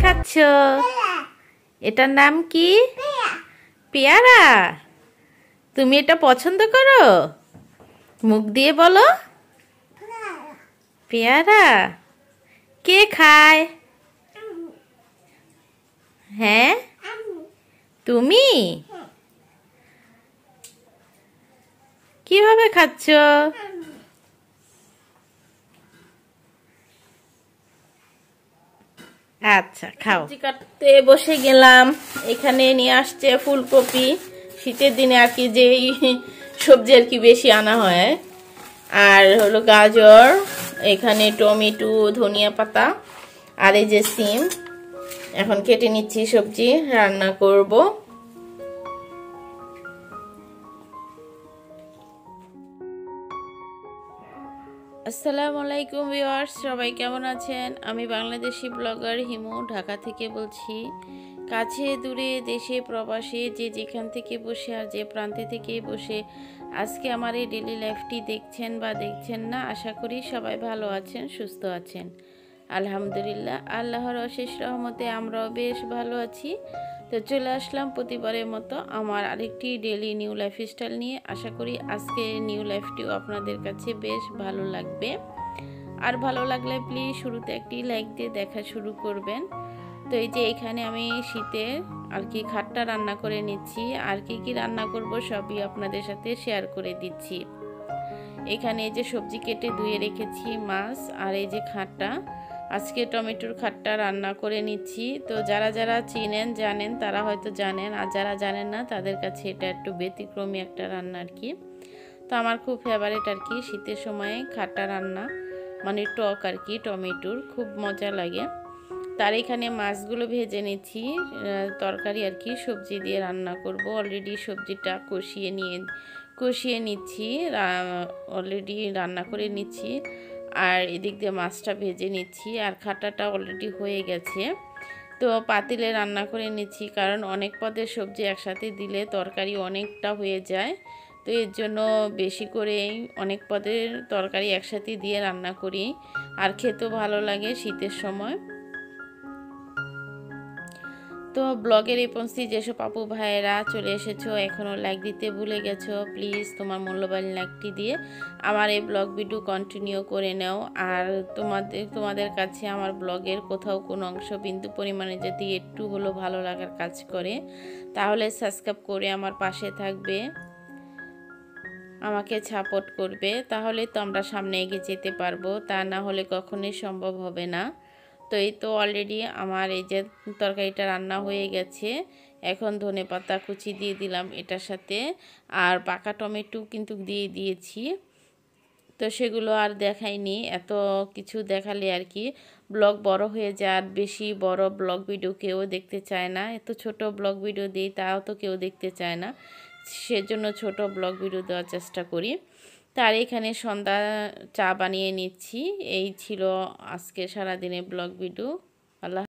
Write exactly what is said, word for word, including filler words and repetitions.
খাচ্ছ? এটার নাম কি? পেয়ারা। তুমি এটা পছন্দ করো? মুখ দিয়ে বলো। পেয়ারা কে খায়? হ্যাঁ, তুমি কিভাবে খাচ্ছ? আচ্ছা, খাও। সবজি কাটতে বসে গেলাম। এখানে নিয়ে আসছে ফুলকপি। শীতের দিনে আর কি যে সবজি আর কি বেশি আনা হয়। আর হলো গাজর, এখানে টমেটো, ধনিয়া পাতা, আর এই যে সিম। এখন কেটে নিচ্ছি, সবজি রান্না করব। আসসালামু আলাইকুম ভিউয়ার্স, সবাই কেমন আছেন? আমি বাংলাদেশি ব্লগার হিমু, ঢাকা থেকে বলছি। কাছে দূরে দেশে প্রবাসে যে যেখান থেকে বসে আর যে প্রান্তে থেকে বসে আজকে আমার এই ডেলি লাইফটি দেখছেন বা দেখছেন না, আশা করি সবাই ভালো আছেন, সুস্থ আছেন। আলহামদুলিল্লাহ, আল্লাহর অশেষ রহমতে আমরাও বেশ ভালো আছি। তো চলে আসলাম প্রতিবারের মতো আমার আরেকটি ডেলি নিউ লাইফস্টাইল নিয়ে। আশা করি আজকে নিউ লাইফটিও আপনাদের কাছে বেশ ভালো লাগবে। আর ভালো লাগলে প্লিজ শুরুতে একটি লাইক দিয়ে দেখা শুরু করবেন। তো এই যে এখানে আমি শীতে আর কি খাট্টা রান্না করে নিচ্ছি, আর কি কি রান্না করব সবই আপনাদের সাথে শেয়ার করে দিচ্ছি। এখানে এই যে সবজি কেটে ধুয়ে রেখেছি, মাছ, আর এই যে খাট্টা, আজকে টমেটোর খাট্টা রান্না করে নিচ্ছি। তো যারা যারা চিনেন জানেন তারা হয়তো জানেন, আর যারা জানেন না তাদের কাছে এটা একটু ব্যতিক্রমী একটা রান্না আর কি। তো আমার খুব ফেভারিট আর কি শীতের সময়ে খাট্টা রান্না, মানে টক আর কি, টমেটোর খুব মজা লাগে। তার এখানে মাছগুলো ভেজে নিচ্ছি, তরকারি আর কি সবজি দিয়ে রান্না করব। অলরেডি সবজিটা কষিয়ে নিয়ে কষিয়ে নিচ্ছি, অলরেডি রান্না করে নিচ্ছি। আর এদিক দিয়ে মাছটা ভেজে নিচ্ছি, আর খাটাটা অলরেডি হয়ে গেছে। তো পাতিলে রান্না করে নিচ্ছি, কারণ অনেক পদের সবজি একসাথে দিলে তরকারি অনেকটা হয়ে যায়। তো এর জন্য বেশি করেই অনেক পদের তরকারি একসাথে দিয়ে রান্না করি, আর খেতেও ভালো লাগে শীতের সময়। তো ব্লগের এই পৌঁছি যেসব আপু ভাইয়েরা চলে এসেছো, এখনও লাইক দিতে ভুলে গেছো, প্লিজ তোমার মূল্যবান লাইকটি দিয়ে আমার এই ব্লগ ভিডিও কন্টিনিউ করে নাও। আর তোমাদের তোমাদের কাছে আমার ব্লগের কোথাও কোনো অংশ বিন্দু পরিমাণে যদি একটু হলো ভালো লাগার কাজ করে, তাহলে সাবস্ক্রাইব করে আমার পাশে থাকবে, আমাকে সাপোর্ট করবে, তাহলে তো আমরা সামনে এগিয়ে যেতে পারবো। তা না হলে কখনোই সম্ভব হবে না। তো এই তো অলরেডি আমার এই যে তরকারিটা রান্না হয়ে গেছে। এখন ধনেপাতা কুচি দিয়ে দিলাম এটার সাথে, আর পাকা টমেটো কিন্তু দিয়ে দিয়েছি। তো সেগুলো আর দেখাইনি, এত কিছু দেখালে আর কি ব্লগ বড় হয়ে যায়, আর বেশি বড় ব্লগ ভিডিও কেউ দেখতে চায় না। এত ছোট ব্লগ ভিডিও দিই তাও তো কেউ দেখতে চায় না, সেজন্য ছোট ব্লগ ভিডিও দেওয়ার চেষ্টা করি। তার এখানে সন্ধ্যা চা বানিয়ে নিচ্ছি। এই ছিল আজকে সারাদিনের ব্লগ ভিডিও। আল্লাহ।